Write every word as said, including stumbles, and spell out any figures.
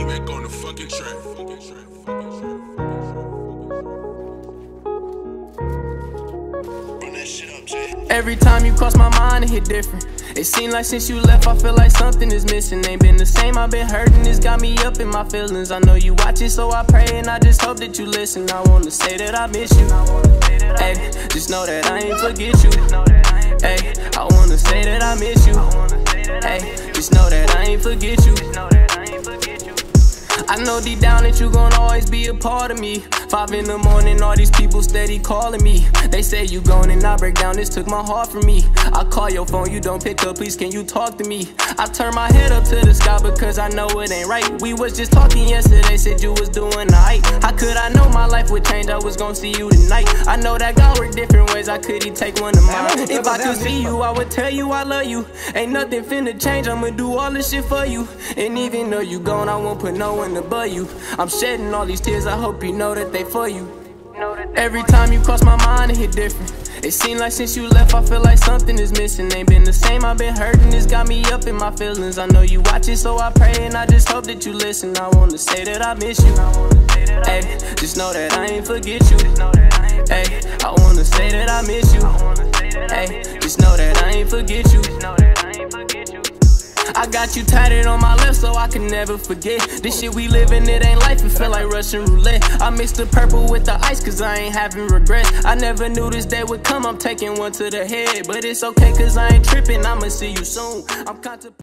back on the fucking track. Every time you cross my mind, it hit different. It seems like since you left, I feel like something is missing. Ain't been the same, I've been hurting, it's got me up in my feelings. I know you watch it, so I pray and I just hope that you listen. I wanna say that I miss you. Hey, just know that I ain't forget you. Hey, I wanna say that I miss you. Hey, just know that I ain't forget you. I know deep down that you gon' always be a part of me. Five in the morning, all these people steady calling me. They say you gone and I break down, this took my heart from me. I call your phone, you don't pick up, please can you talk to me? I turn my head up to the sky because I know it ain't right. We was just talking yesterday, said you was doing alright. How could I know my life would change, I was gon' see you tonight? I know that God worked different ways, I could he take one of mine. If I could see you, I would tell you I love you. Ain't nothing finna change, I'ma do all this shit for you. And even though you gone, I won't put no one above you. I'm shedding all these tears, I hope you know that they for you. Every time you cross my mind, it hit different. It seems like since you left, I feel like something is missing. Ain't been the same, I've been hurting, it's got me up in my feelings. I know you watch it, so I pray and I just hope that you listen. I wanna say that I miss you. Hey, just know that I ain't forget you. Hey, I wanna say that I miss you. Hey, just know that I ain't forget you. I got you tatted on my left so I can never forget. This shit we living, it ain't life, it feel like Russian roulette. I mixed the purple with the ice cause I ain't having regrets. I never knew this day would come, I'm taking one to the head. But it's okay cause I ain't tripping, I'ma see you soon. I'm contemplating